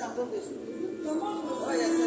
attends dessus. Comment je... Oh, il y a ça.